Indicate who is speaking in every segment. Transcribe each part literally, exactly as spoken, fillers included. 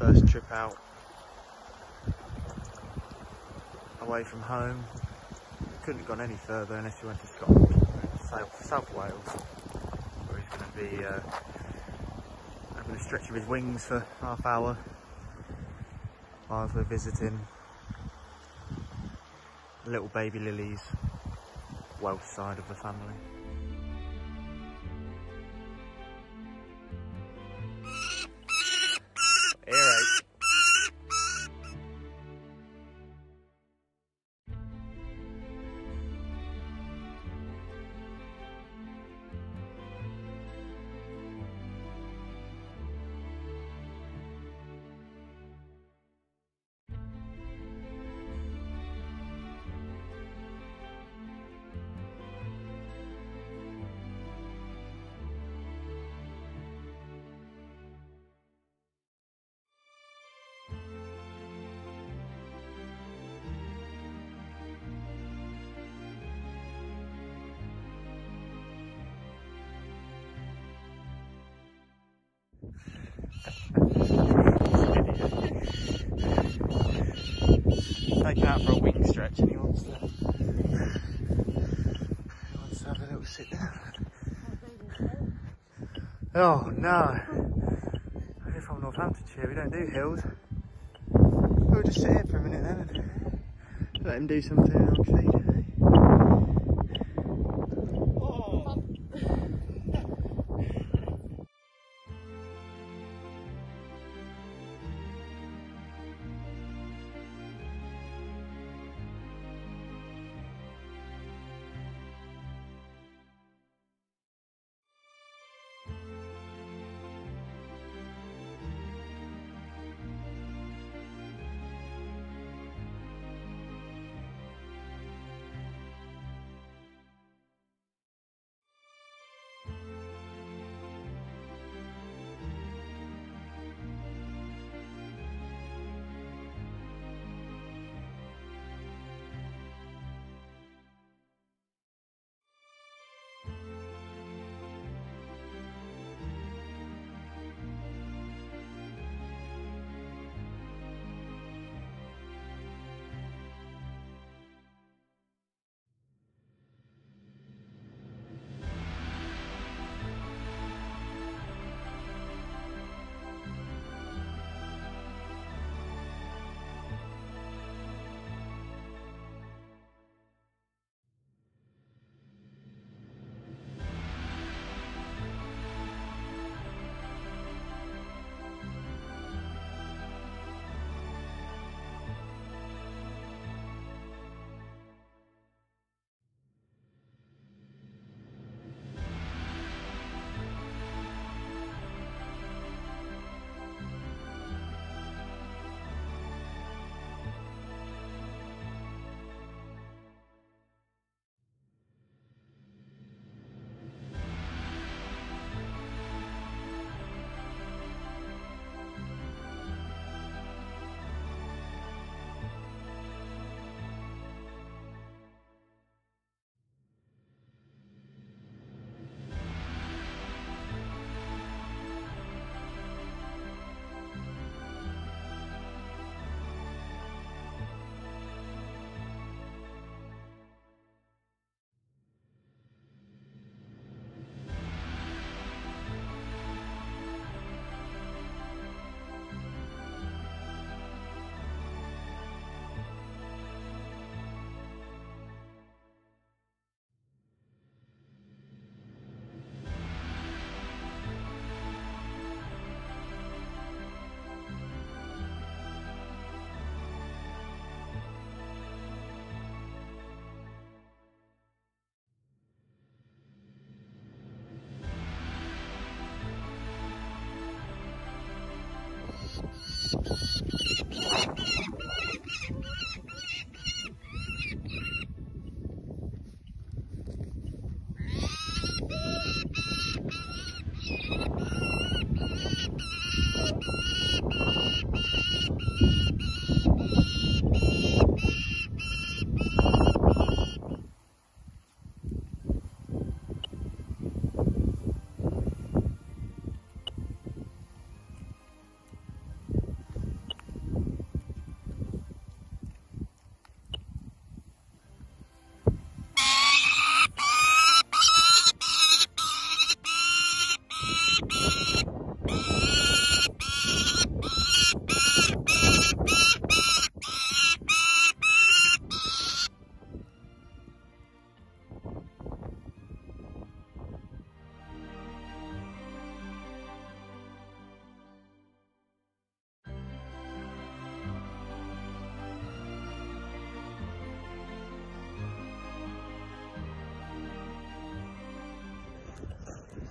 Speaker 1: first trip out away from home. Couldn't have gone any further unless we went to Scotland, South, South Wales, where he's going to be uh, having a stretch of his wings for half hour whilst we're visiting little baby Lily's Welsh side of the family. Earache. Taken out for a wing stretch and he wants to, he wants to have a little sit down. Oh no! We're from Northamptonshire, we don't do hills. We'll just sit here for a minute then and let him do something on feed.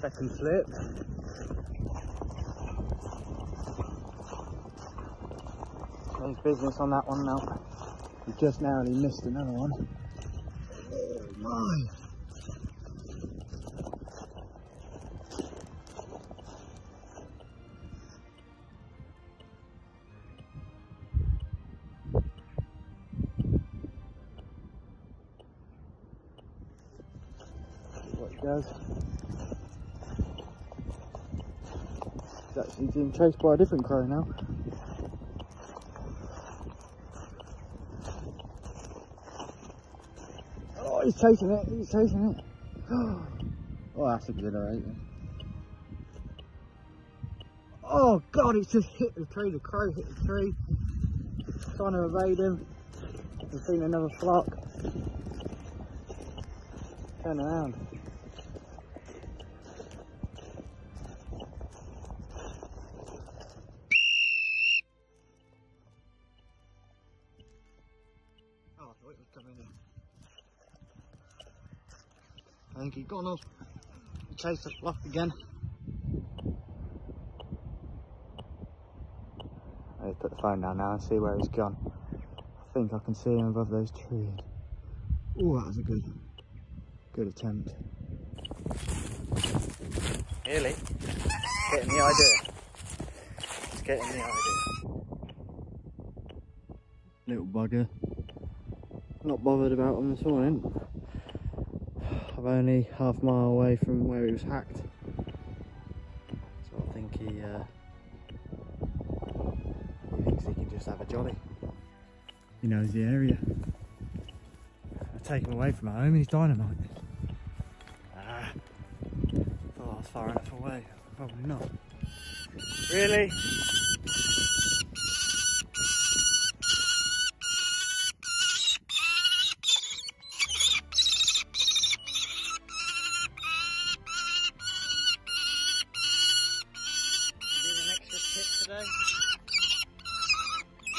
Speaker 1: Second slip. There's business on that one now. We just narrowly missed another one. Oh my! See what he does. He's actually being chased by a different crow now. Oh, he's chasing it, he's chasing it. Oh, that's exhilarating. Oh God, it's just hit the tree, the crow hit the tree. Trying to evade him. I've seen another flock. Turn around. Oh, I thought it was coming in. I think he's gone off. Chase the flock again. I need to put the phone down now and see where he's gone. I think I can see him above those trees. Oh, that was a good, good attempt. Really? Getting the idea. It's getting the idea. Little bugger. Not bothered about him this morning. I'm only half a mile away from where he was hacked, so I think he, uh, he thinks he can just have a jolly. He knows the area. I take him away from home and he's dynamite. Ah, thought I was far enough away. Probably not. Really?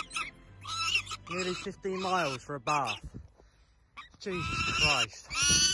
Speaker 1: Nearly fifteen miles for a bath. Jesus Christ.